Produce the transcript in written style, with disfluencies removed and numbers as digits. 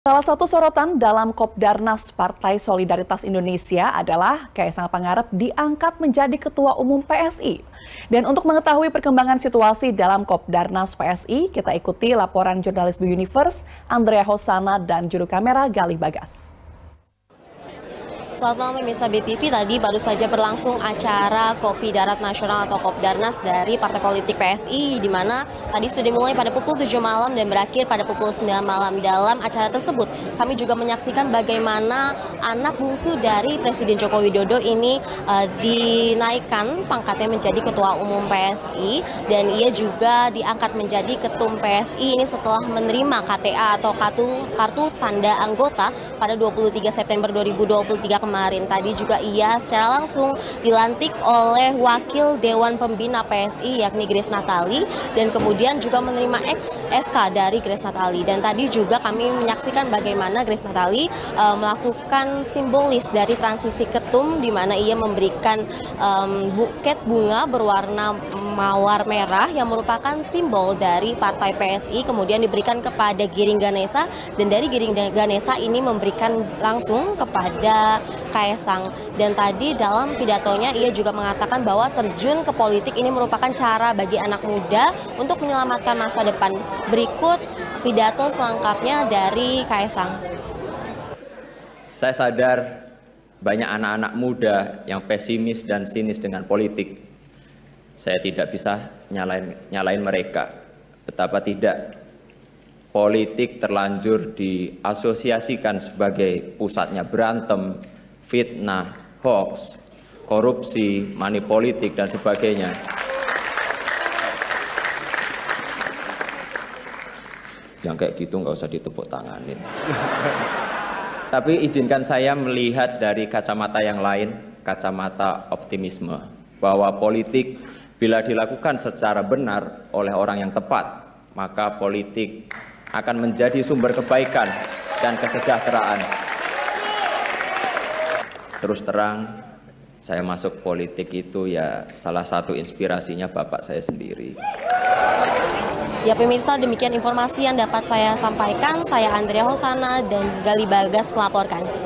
Salah satu sorotan dalam Kopdarnas Partai Solidaritas Indonesia adalah Kaisang Pangarep diangkat menjadi Ketua Umum PSI. Dan untuk mengetahui perkembangan situasi dalam Kopdarnas PSI, kita ikuti laporan jurnalis Bu Universe, Andrea Hosana dan juru kamera Galih Bagas. Selamat malam pemirsa BTV, tadi baru saja berlangsung acara Kopi Darat Nasional atau Kopdarnas dari Partai Politik PSI, di mana tadi sudah dimulai pada pukul 7 malam dan berakhir pada pukul 9 malam. Dalam acara tersebut, kami juga menyaksikan bagaimana anak bungsu dari Presiden Joko Widodo ini dinaikkan pangkatnya menjadi Ketua Umum PSI, dan ia juga diangkat menjadi Ketum PSI ini setelah menerima KTA atau kartu tanda anggota pada 23 September 2023 kemarin. Tadi juga ia secara langsung dilantik oleh Wakil Dewan Pembina PSI yakni Grace Natali, dan kemudian juga menerima SK dari Grace Natali. Dan tadi juga kami menyaksikan bagaimana Grace Natali melakukan simbolis dari transisi ketum, di mana ia memberikan buket bunga berwarna mawar merah yang merupakan simbol dari Partai PSI, kemudian diberikan kepada Giring Ganesa, dan dari Giring Ganesa ini memberikan langsung kepada Kaisang. Dan tadi dalam pidatonya ia juga mengatakan bahwa terjun ke politik ini merupakan cara bagi anak muda untuk menyelamatkan masa depan. Berikut pidato selengkapnya dari Kaisang. Saya sadar banyak anak-anak muda yang pesimis dan sinis dengan politik. Saya tidak bisa nyalain mereka. Betapa tidak. Politik terlanjur diasosiasikan sebagai pusatnya berantem, fitnah, hoax, korupsi, money politik, dan sebagainya. Yang kayak gitu nggak usah ditepuk tanganin. Tapi izinkan saya melihat dari kacamata yang lain, kacamata optimisme, bahwa politik bila dilakukan secara benar oleh orang yang tepat, maka politik akan menjadi sumber kebaikan dan kesejahteraan. Terus terang, saya masuk politik itu ya salah satu inspirasinya bapak saya sendiri. Ya pemirsa, demikian informasi yang dapat saya sampaikan. Saya Andrea Hosana dan Galih Bagas melaporkan.